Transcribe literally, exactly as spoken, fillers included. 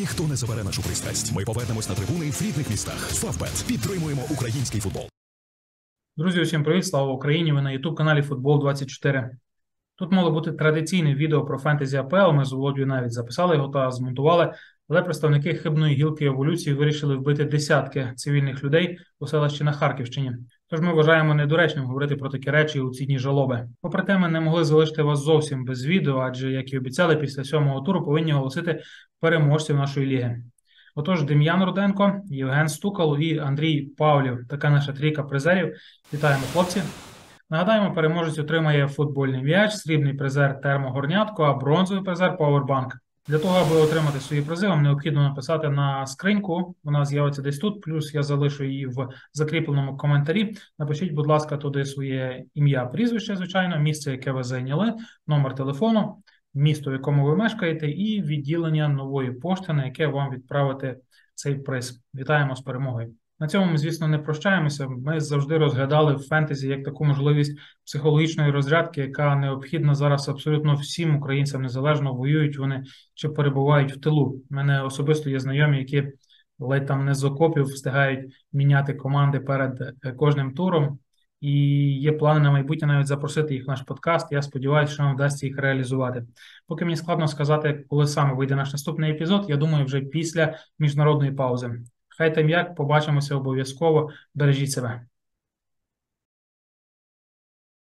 Ніхто не забере нашу пристрасть. Ми повернемось на трибуни в рідних містах. Фавбет. Підтримуємо український футбол. Друзі, усім привіт, слава Україні! Ви на ютуб-каналі Футбол двадцять чотири. Тут мало бути традиційне відео про фентезі АПЛ, ми з Володією навіть записали його та змонтували, але представники хибної гілки еволюції вирішили вбити десятки цивільних людей у селищі на Харківщині. Тож ми вважаємо недоречним говорити про такі речі у ці дні жалоби. Попри те, ми не могли залишити вас зовсім без відео, адже, як і обіцяли, після сьомого туру повинні оголосити переможців нашої ліги. Отож, Дем'ян Руденко, Євген Стукало і Андрій Павлів. Така наша трійка призерів. Вітаємо, хлопці! Нагадаємо, переможець отримає футбольний м'яч, срібний призер термогорнятко, а бронзовий призер пауербанк. Для того, аби отримати свої призи, вам необхідно написати на скриньку, вона з'явиться десь тут, плюс я залишу її в закріпленому коментарі. Напишіть, будь ласка, туди своє ім'я, прізвище, звичайно, місце, яке ви зайняли, номер телефону, місто, в якому ви мешкаєте, і відділення нової пошти, на яке вам відправити цей приз. Вітаємо з перемогою! На цьому ми, звісно, не прощаємося. Ми завжди розглядали фентезі як таку можливість психологічної розрядки, яка необхідна зараз абсолютно всім українцям, незалежно воюють вони чи перебувають в тилу. У мене особисто є знайомі, які ледь там не з окопів встигають міняти команди перед кожним туром. І є плани на майбутнє навіть запросити їх в наш подкаст. Я сподіваюся, що нам вдасться їх реалізувати. Поки мені складно сказати, коли саме вийде наш наступний епізод, я думаю, вже після міжнародної паузи. Хай там як, побачимося обов'язково. Бережіть себе.